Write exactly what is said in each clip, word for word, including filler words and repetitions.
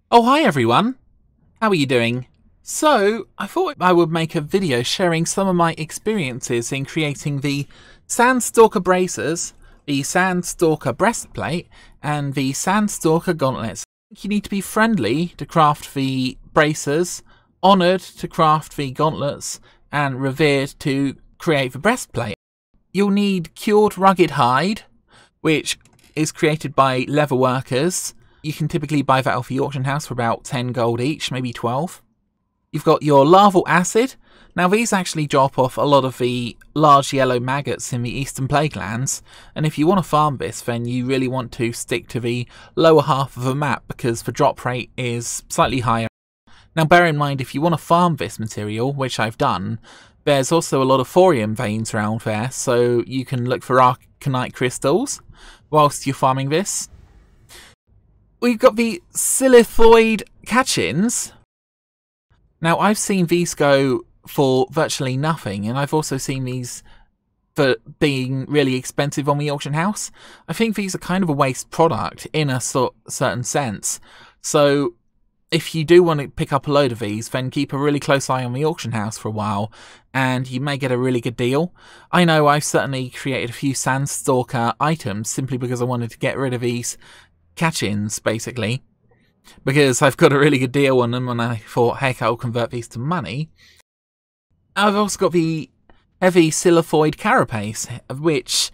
Oh, hi everyone! How are you doing? So, I thought I would make a video sharing some of my experiences in creating the Sandstalker braces, the Sandstalker Breastplate, and the Sandstalker Gauntlets. You need to be friendly to craft the braces, honoured to craft the gauntlets, and revered to create the breastplate. You'll need cured rugged hide, which is created by leather workers. You can typically buy that off the auction house for about ten gold each, maybe twelve. You've got your larval acid. Now these actually drop off a lot of the large yellow maggots in the eastern plague lands, and if you want to farm this then you really want to stick to the lower half of the map because the drop rate is slightly higher. Now bear in mind, if you want to farm this material, which I've done, there's also a lot of thorium veins around there, so you can look for arcanite crystals whilst you're farming this. We've got the Silithid Chitins. Now, I've seen these go for virtually nothing, and I've also seen these for being really expensive on the auction house. I think these are kind of a waste product in a sort certain sense. So, if you do want to pick up a load of these, then keep a really close eye on the auction house for a while, and you may get a really good deal. I know I've certainly created a few Sandstalker items simply because I wanted to get rid of these catch-ins, basically, because I've got a really good deal on them and I thought, heck, I'll convert these to money. I've also got the heavy Silithid Carapace, which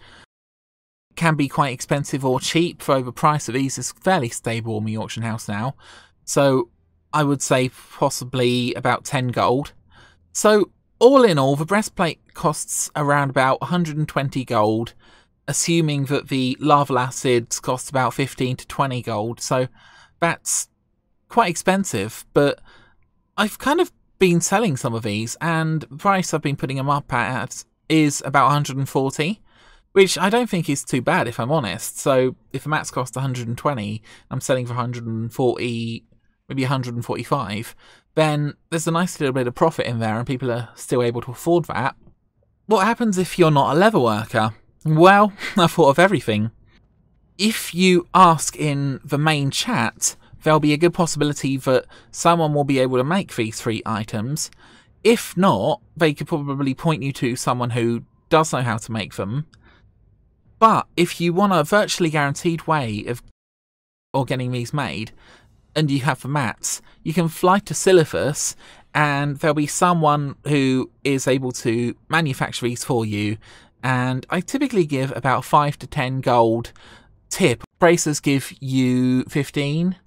can be quite expensive or cheap, though the price of these is fairly stable in the auction house now. So I would say possibly about ten gold. So all in all, the breastplate costs around about one hundred twenty gold, assuming that the larval acids cost about fifteen to twenty gold. So that's quite expensive, but I've kind of been selling some of these, and the price I've been putting them up at is about one hundred forty, which I don't think is too bad if I'm honest. So if the mats cost one hundred twenty, I'm selling for one hundred forty, maybe one hundred forty-five, then there's a nice little bit of profit in there and people are still able to afford that. What happens if you're not a leather worker? Well, I've thought of everything. If you ask in the main chat, there'll be a good possibility that someone will be able to make these three items. If not, they could probably point you to someone who does know how to make them. But if you want a virtually guaranteed way of or getting these made, and you have the mats, you can fly to Silithus, and there'll be someone who is able to manufacture these for you. And I typically give about five to ten gold tip. Braces give you fifteen.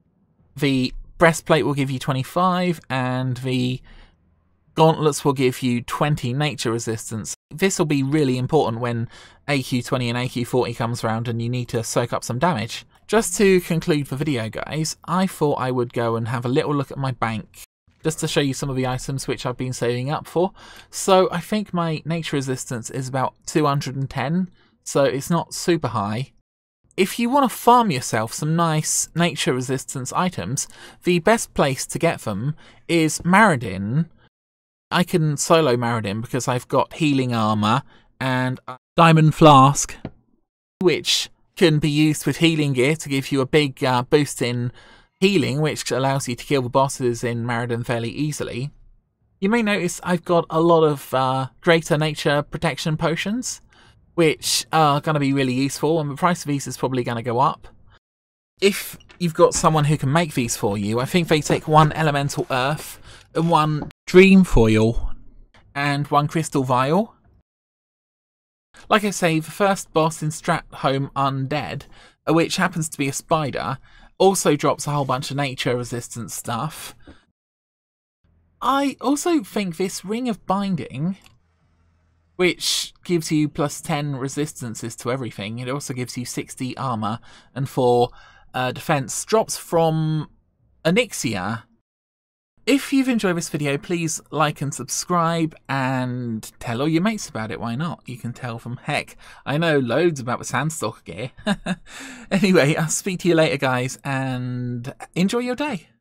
The breastplate will give you twenty-five, and the gauntlets will give you twenty nature resistance. This will be really important when A Q twenty and A Q forty comes around and you need to soak up some damage. Just to conclude the video, guys, I thought I would go and have a little look at my bank, just to show you some of the items which I've been saving up for. So I think my nature resistance is about two hundred ten, so it's not super high. If you want to farm yourself some nice nature resistance items, the best place to get them is Maridin. I can solo Maridin because I've got healing armour and a diamond flask, which can be used with healing gear to give you a big uh, boost in healing, which allows you to kill the bosses in Maridin fairly easily. You may notice I've got a lot of uh, greater nature protection potions, which are going to be really useful, and the price of these is probably going to go up. If you've got someone who can make these for you, I think they take one elemental earth, and one dream foil, and one crystal vial. Like I say, the first boss in Stratholme Undead, which happens to be a spider, also drops a whole bunch of nature resistance stuff. I also think this Ring of Binding, which gives you plus ten resistances to everything, it also gives you sixty armour and four uh, defence, drops from Onyxia. If you've enjoyed this video, please like and subscribe and tell all your mates about it. Why not? You can tell them, heck, I know loads about the Sandstalker gear. Anyway, I'll speak to you later, guys, and enjoy your day.